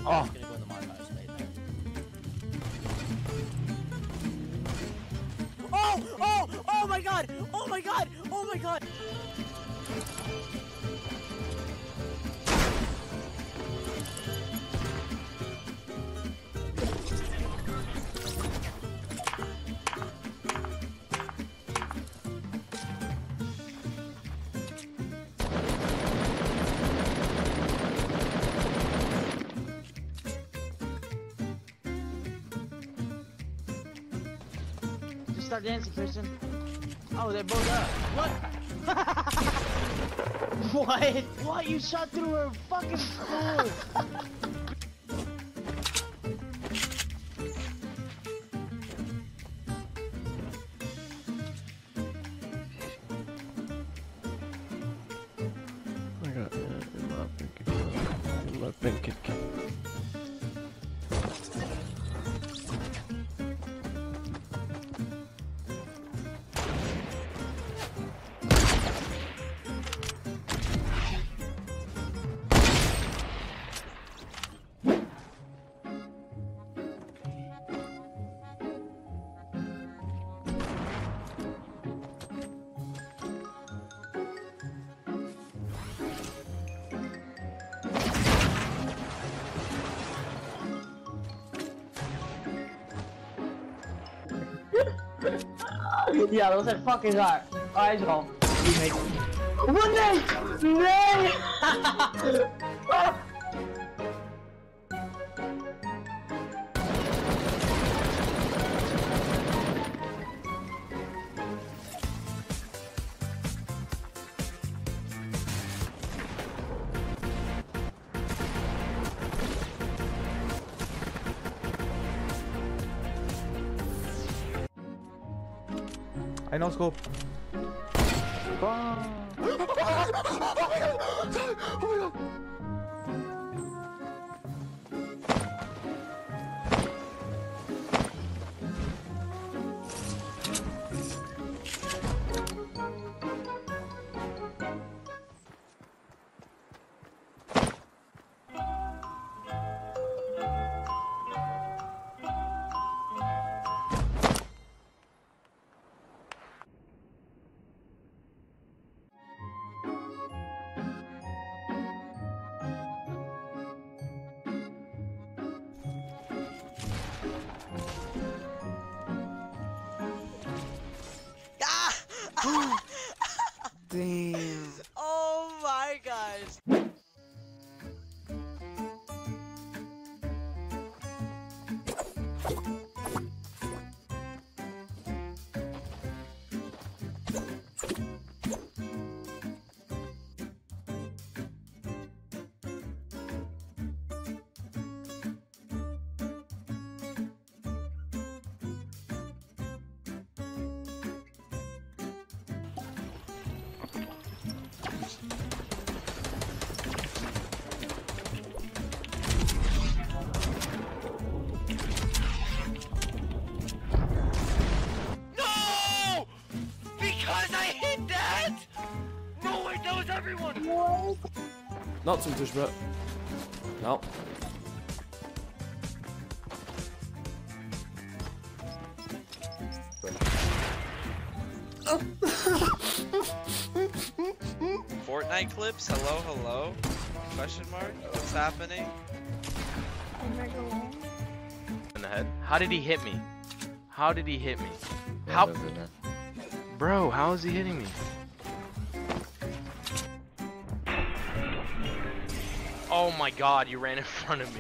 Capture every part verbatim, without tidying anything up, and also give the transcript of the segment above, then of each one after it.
Oh. I'm gonna go in the montage later. Oh! Oh! Oh my god! Oh my god! Oh my god! Start dancing, Christian. Oh, they're both up. What? What? What? You shot through her fucking skull. I got uh, in my pink, in my pink. Ja, dat was echt fucking raar. Oh, hij is er al. Wat? Nee! Nee! I know scope. Oh my god! Oh my god! Damn. Oh my gosh. What? Not zum Tisch, bro. No. Fortnite clips? Hello, hello? Question mark? What's happening? In the head? How did he hit me? How did he hit me? How? Bro, how is he hitting me? Oh my god, you ran in front of me.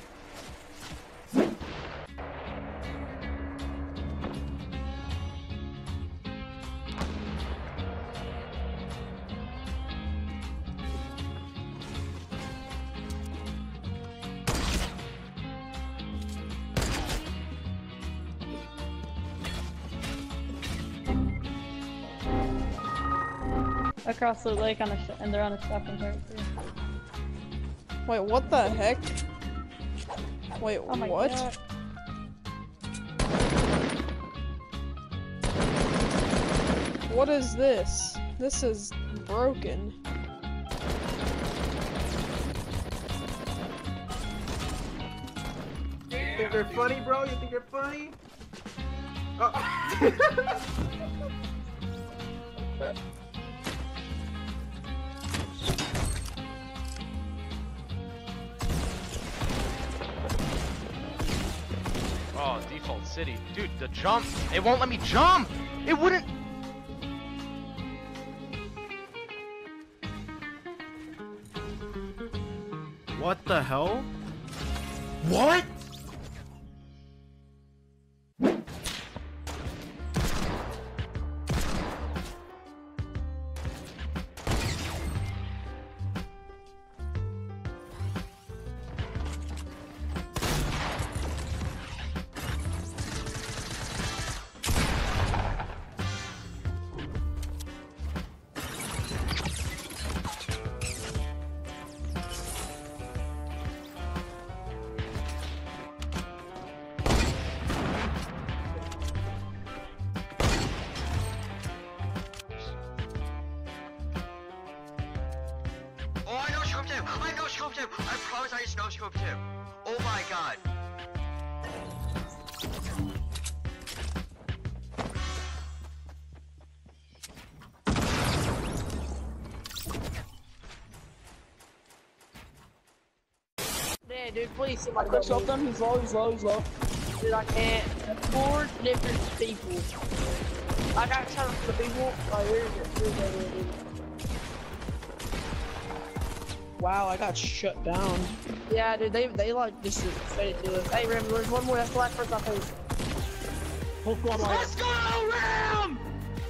Across the lake on a sh and they're on a shopping cart too. Wait, what the heck? Wait, Oh my what? God. What is this? This is broken. think they're funny, bro? You think you're funny? Oh. Oh, default city. Dude, the jump, it won't let me jump! It wouldn't... What the hell? What? Oh, I know scope too! I know scope too! I promise I just know scope too! Oh my god! Yeah, dude, please see my clips off them. He's low, he's low, he's low. Dude, I can't. Four different people. I got shot for the people. Oh, here's it. Here's it, dude. Wow, I got shut down. Yeah, dude, they they like just faded to us. Hey, Ram, there's one more. That's the last person I face. Full squad line. Let's go, Ram!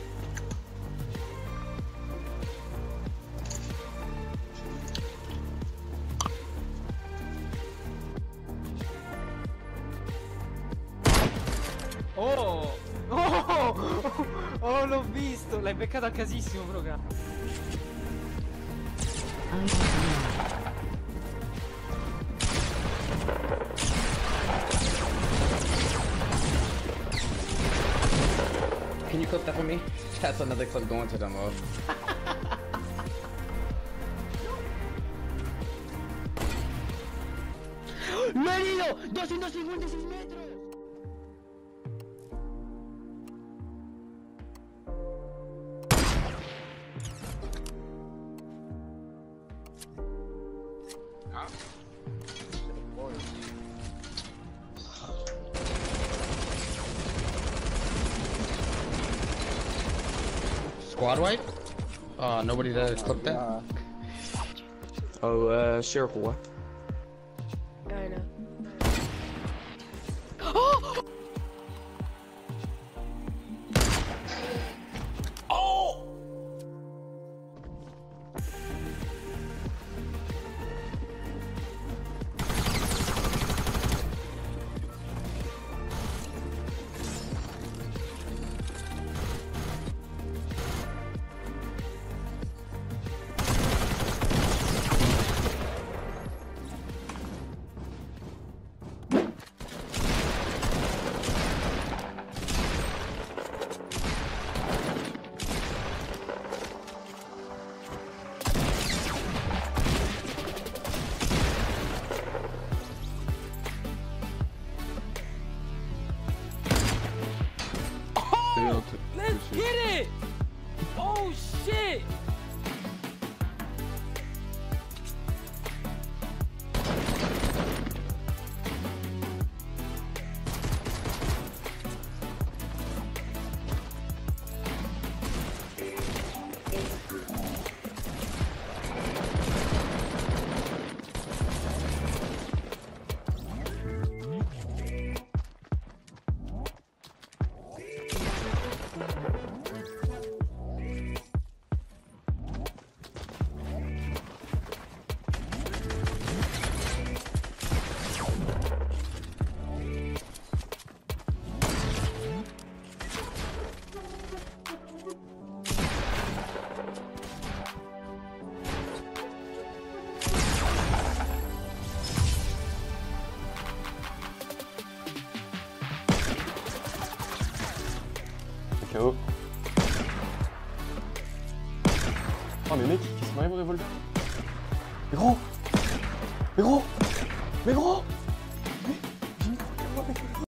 Oh! Oh! Oh, l'ho visto! L'hai beccato a casissimo, proprio. Can you clip that for me? That's another clip going to them all. ¡Lo he herido! ¡doscientos cincuenta y seis metros! Squad wipe? Uh, nobody that clipped that? Oh, uh, sure, boy. I know. Let's get it! Oh shit! Oh mais mec, qu'est-ce qui m'arrive au revolver? Mais gros! Mais gros! Mais gros!